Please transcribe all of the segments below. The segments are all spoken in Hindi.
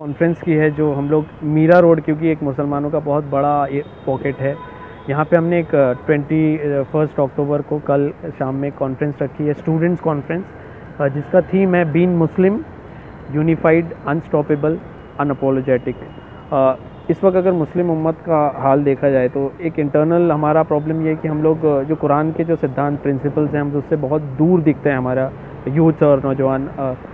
कॉन्फ्रेंस की है जो हम लोग मीरा रोड, क्योंकि एक मुसलमानों का बहुत बड़ा पॉकेट है यहाँ पे, हमने एक 21 अक्टूबर को कल शाम में कॉन्फ्रेंस रखी है, स्टूडेंट्स कॉन्फ्रेंस, जिसका थीम है being Muslim unified unstoppable unapologetic. इस वक्त अगर मुस्लिम उम्मत का हाल देखा जाए तो एक इंटरनल हमारा प्रॉब्लम ये है कि हम लोग जो कुरान के जो सिद्धांत प्रिंसिपल्स हैं हम उससे बहुत दूर दिखते हैं, हमारा यूथ और नौजवान,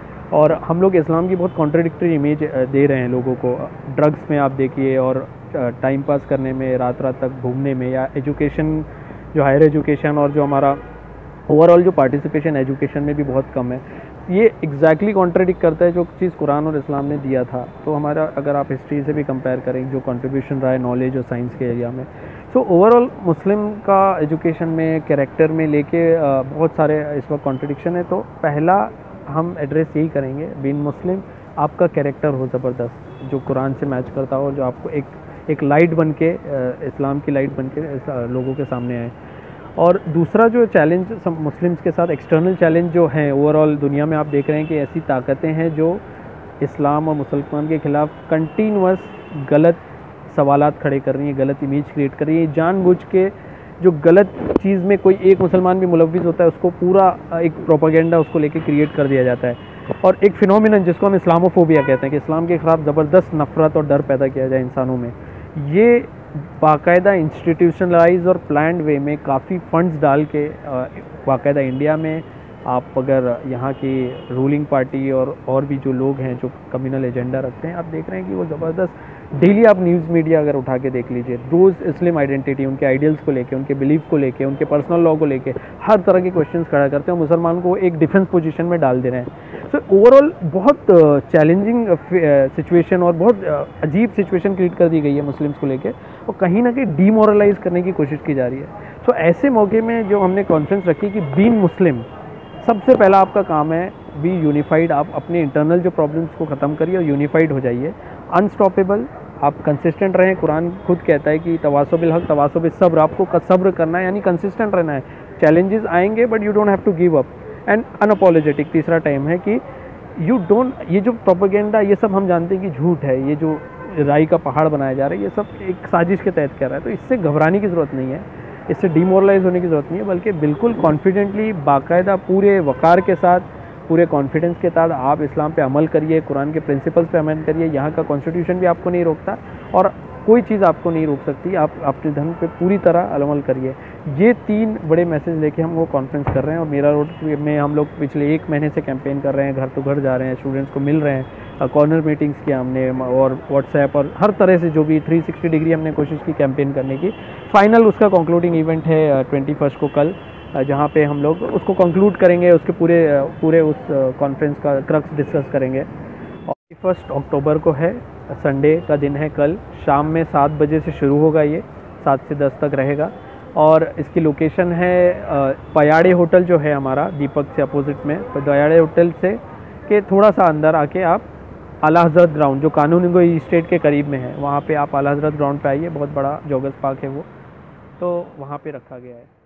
और हम लोग इस्लाम की बहुत कॉन्ट्रडिक्टरी इमेज दे रहे हैं लोगों को। ड्रग्स में आप देखिए, और टाइम पास करने में, रात रात तक घूमने में, या एजुकेशन जो हायर एजुकेशन और जो हमारा ओवरऑल जो पार्टिसिपेशन एजुकेशन में भी बहुत कम है, ये एग्जैक्टली कॉन्ट्रडिक्ट करता है जो चीज़ कुरान और इस्लाम ने दिया था। तो हमारा अगर आप हिस्ट्री से भी कंपेयर करें जो कंट्रीब्यूशन रहा है नॉलेज और साइंस के एरिया में, सो ओवरऑल मुस्लिम का एजुकेशन में, कैरेक्टर में लेके बहुत सारे इस वक्त कॉन्ट्रडिक्शन है। तो पहला हम एड्रेस यही करेंगे, बीइंग मुस्लिम आपका कैरेक्टर हो ज़बरदस्त, जो कुरान से मैच करता हो, जो आपको एक लाइट बन के, इस्लाम की लाइट बन के लोगों के सामने आए। और दूसरा जो चैलेंज मुस्लिम्स के साथ एक्सटर्नल चैलेंज जो हैं ओवरऑल दुनिया में, आप देख रहे हैं कि ऐसी ताकतें हैं जो इस्लाम और मुसलमान के ख़िलाफ़ कंटिन्यूअस गलत सवालात खड़े कर रही हैं, गलत इमेज क्रिएट कर रही हैं, जानबूझ के जो गलत चीज़ में कोई एक मुसलमान भी मुलव्विस होता है उसको पूरा एक प्रोपेगेंडा उसको लेके क्रिएट कर दिया जाता है। और एक फिनोमिनन जिसको हम इस्लामोफोबिया कहते हैं कि इस्लाम के ख़िलाफ़ ज़बरदस्त नफ़रत और डर पैदा किया जाए इंसानों में, ये बाकायदा इंस्टीट्यूशनलाइज और प्लान्ड वे में काफ़ी फंड्स डाल के बाकायदा इंडिया में, आप अगर यहाँ की रूलिंग पार्टी और भी जो लोग हैं जो कम्युनल एजेंडा रखते हैं, आप देख रहे हैं कि वो ज़बरदस्त डेली आप न्यूज़ मीडिया अगर उठा के देख लीजिए, रोज़ इस्लाम आइडेंटिटी, उनके आइडियल्स को लेके, उनके बिलीफ को लेके, उनके पर्सनल लॉ को लेके हर तरह के क्वेश्चंस खड़ा करते हैं, मुसलमान को एक डिफेंस पोजीशन में डाल दे रहे हैं। सो ओवरऑल बहुत चैलेंजिंग सिचुएशन और बहुत अजीब सिचुएशन क्रिएट कर दी गई है मुस्लिम्स को लेके, और कहीं ना कहीं डीमोरलाइज करने की कोशिश की जा रही है। सो ऐसे मौके में जो हमने कॉन्फ्रेंस रखी कि बीइंग मुस्लिम, सबसे पहला आपका काम है बी यूनिफाइड, आप अपने इंटरनल जो प्रॉब्लम्स को ख़त्म करिए और यूनिफाइड हो जाइए। अनस्टॉपेबल, आप कंसिस्टेंट रहें, कुरान खुद कहता है कि तवासो बिल हक तवासो बिल सब्र, आपको सब्र करना है, यानी कंसिस्टेंट रहना है। चैलेंजेस आएंगे but you don't have to give up. And unapologetic तीसरा टाइम है कि यू डोंट, ये जो प्रोपेगेंडा ये सब हम जानते हैं कि झूठ है, ये जो राई का पहाड़ बनाया जा रहा है ये सब एक साजिश के तहत कर रहा है, तो इससे घबराने की ज़रूरत नहीं है, इससे डिमोरलाइज होने की ज़रूरत नहीं है, बल्कि बिल्कुल कॉन्फिडेंटली, बाकायदा, पूरे वक़ार के साथ, पूरे कॉन्फिडेंस के साथ आप इस्लाम पे अमल करिए, कुरान के प्रिंसिपल्स पे अमल करिए। यहाँ का कॉन्स्टिट्यूशन भी आपको नहीं रोकता और कोई चीज़ आपको नहीं रोक सकती, आप अपने धर्म पे पूरी तरह अमल करिए। ये 3 बड़े मैसेज लेके हम वो कॉन्फ्रेंस कर रहे हैं। और मीरा रोड में हम लोग पिछले 1 महीने से कैंपेन कर रहे हैं, घर तो घर जा रहे हैं, स्टूडेंट्स को मिल रहे हैं, कॉर्नर मीटिंग्स किया हमने, और व्हाट्सएप और हर तरह से जो भी 360 डिग्री हमने कोशिश की कैंपेन करने की। फाइनल उसका कंक्लूडिंग इवेंट है 21 को कल, जहाँ पे हम लोग उसको कंक्लूड करेंगे, उसके पूरे उस कॉन्फ्रेंस का क्रक्स डिस्कस करेंगे। और 1 अक्टूबर को है, संडे का दिन है, कल शाम में 7 बजे से शुरू होगा, ये 7 से 10 तक रहेगा। और इसकी लोकेशन है पयाड़े होटल जो है हमारा दीपक से अपोजिट में, तो पयाड़े होटल से के थोड़ा सा अंदर आके आप आला हज़रत ग्राउंड जो कानूनी गो स्टेट के करीब में है, वहाँ पे आप आला हज़रत ग्राउंड पे आइए, बहुत बड़ा जॉगर्स पार्क है वो, तो वहाँ पे रखा गया है।